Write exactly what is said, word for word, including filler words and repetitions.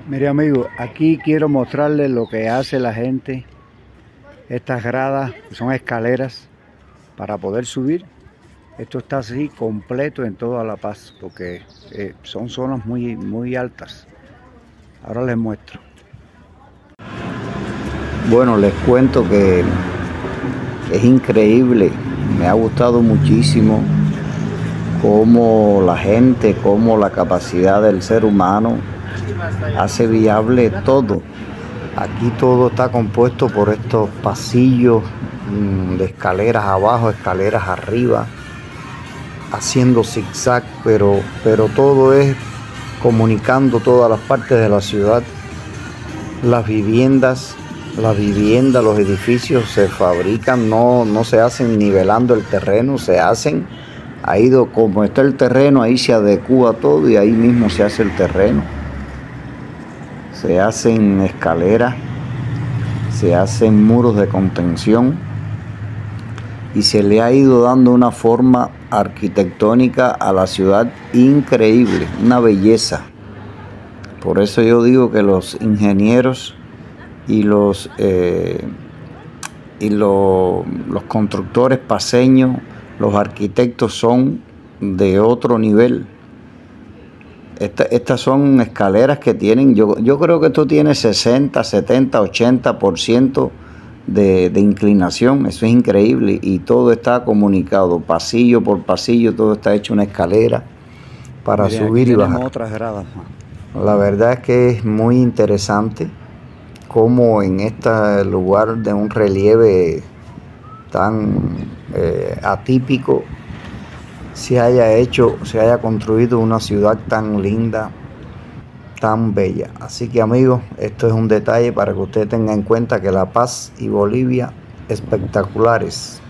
Mire amigo, aquí quiero mostrarles lo que hace la gente. Estas gradas son escaleras para poder subir. Esto está así completo en toda La Paz porque eh, son zonas muy, muy altas. Ahora les muestro. Bueno, les cuento que es increíble. Me ha gustado muchísimo cómo la gente, cómo la capacidad del ser humano hace viable todo. Aquí todo está compuesto por estos pasillos de escaleras abajo, escaleras arriba, haciendo zigzag, pero, pero todo es comunicando todas las partes de la ciudad. Las viviendas, las viviendas, los edificios se fabrican, no, no se hacen nivelando el terreno, se hacen, ha ido como está el terreno, ahí se adecúa todo y ahí mismo se hace el terreno. Se hacen escaleras, se hacen muros de contención y se le ha ido dando una forma arquitectónica a la ciudad increíble, una belleza. Por eso yo digo que los ingenieros y los, eh, y los, los constructores paceños, los arquitectos son de otro nivel. Esta, estas son escaleras que tienen, yo, yo creo que esto tiene sesenta, setenta, ochenta por ciento de, de inclinación. Eso es increíble y todo está comunicado, pasillo por pasillo, todo está hecho una escalera para Mire, subir y bajar. Otras gradas. La verdad es que es muy interesante cómo en este lugar de un relieve tan eh, atípico se haya hecho, se haya construido una ciudad tan linda, tan bella. Así que amigos, esto es un detalle para que usted tenga en cuenta que La Paz y Bolivia espectaculares.